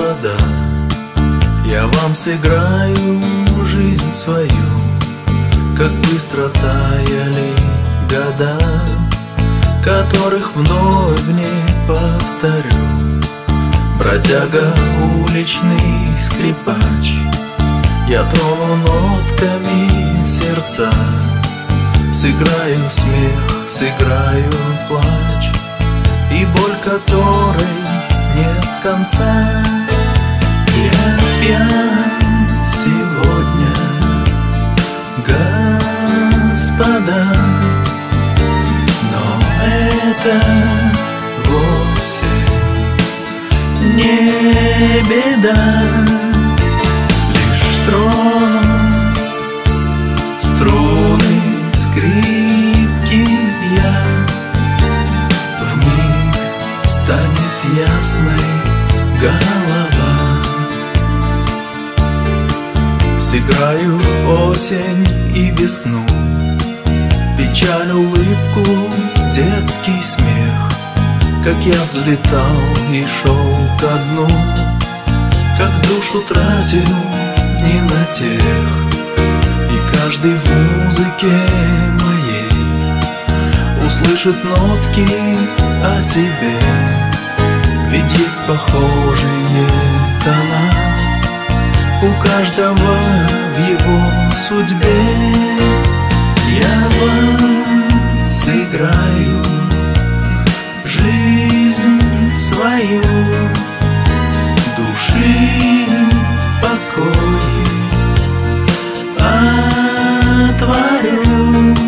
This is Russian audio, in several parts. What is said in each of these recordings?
господа, я вам сыграю жизнь свою, как быстро таяли года, которых вновь не повторю. Бродяга, уличный скрипач, я трону нотками сердца, сыграю смех, сыграю плач и боль, которой нет конца. Я пьян сегодня, господа, но это вовсе не беда. Лишь трону струны скрипки я, вмиг станет ясной голова. Сыграю осень и весну, печаль, улыбку, детский смех, как я взлетал и шел ко дну, как душу тратил не на тех. И каждый в музыке моей услышит нотки о себе, ведь есть похожие тона у каждого в его судьбе. Я вам сыграю жизнь свою, души покой отворю.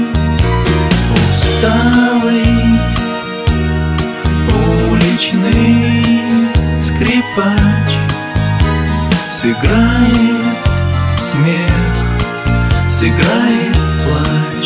Усталый уличный скрипач сыграет смех, сыграет плач.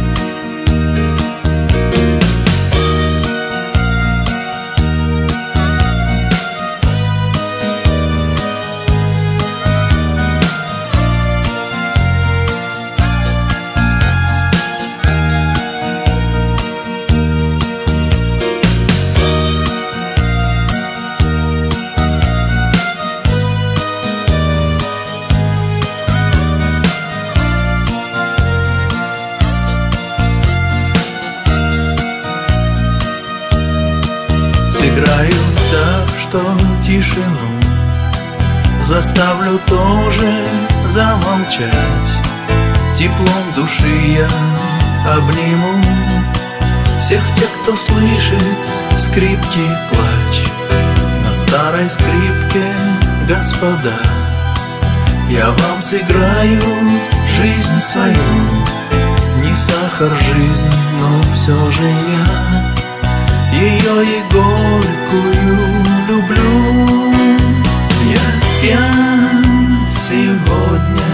Сыграю так, что тишину заставлю тоже замолчать. Теплом души я обниму всех тех, кто слышит скрипки плач. На старой скрипке, господа, я вам сыграю жизнь свою. Не сахар жизнь, но все же я ее и горькую люблю. Я пьян сегодня,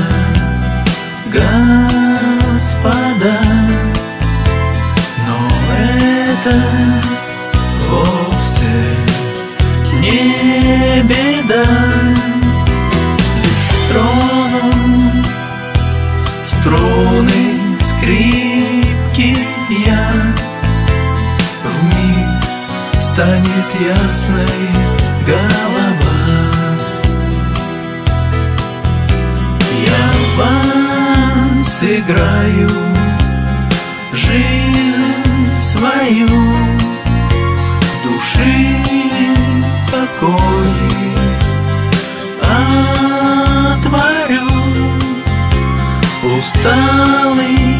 господа, но это вовсе не беда. Лишь трону струны скрипки я, вмиг станет ясной голова. Я вам сыграю жизнь свою, души покой отворю. Усталый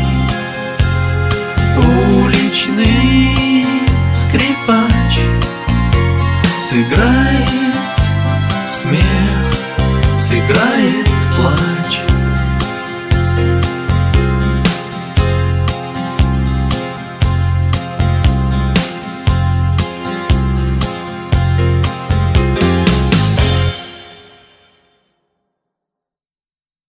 уличный скрипач сыграет смех, сыграет